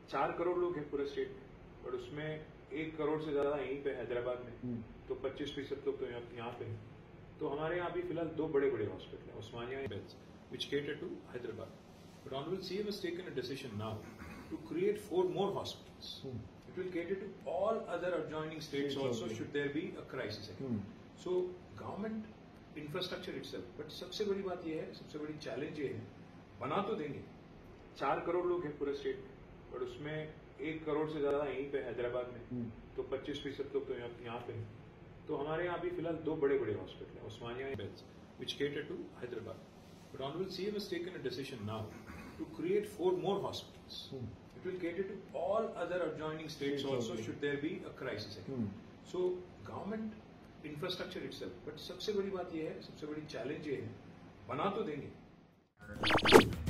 4 करोड़ लोग हैं पूरे स्टेट में, बट उसमें 1 करोड़ से ज्यादा यहीं पे हैदराबाद में, तो 25% लोग तो यहाँ पे हैं। तो हमारे यहाँ अभी फिलहाल 2 बड़े बड़े हॉस्पिटल हैं, Osmania beds which cater to Hyderabad. But Honorable CM has taken a decision now to create 4 more hospitals. It will cater to all other adjoining states also should there be a crisis. So government infrastructure itself. But सबसे बड़ी बात ये है, सबसे बड़ी challenge ये है, बना तो देंगे, 4 करोड़ लोग हैं पूरे स्टेट में, बट उसमें 1 करोड़ से ज्यादा यहीं पे हैदराबाद में, तो 25% लोग तो यहाँ पे हैं। तो हमारे यहाँ अभी फिलहाल 2 बड़े बड़े हॉस्पिटल हैं, Osmania beds which cater to Hyderabad. But Honorable CM has taken a decision now to create 4 more hospitals. It will cater to all other adjoining states also should there be a crisis. So government infrastructure itself. But सबसे बड़ी बात ये है, सबसे बड़ी challenge ये है, बना तो देंगे।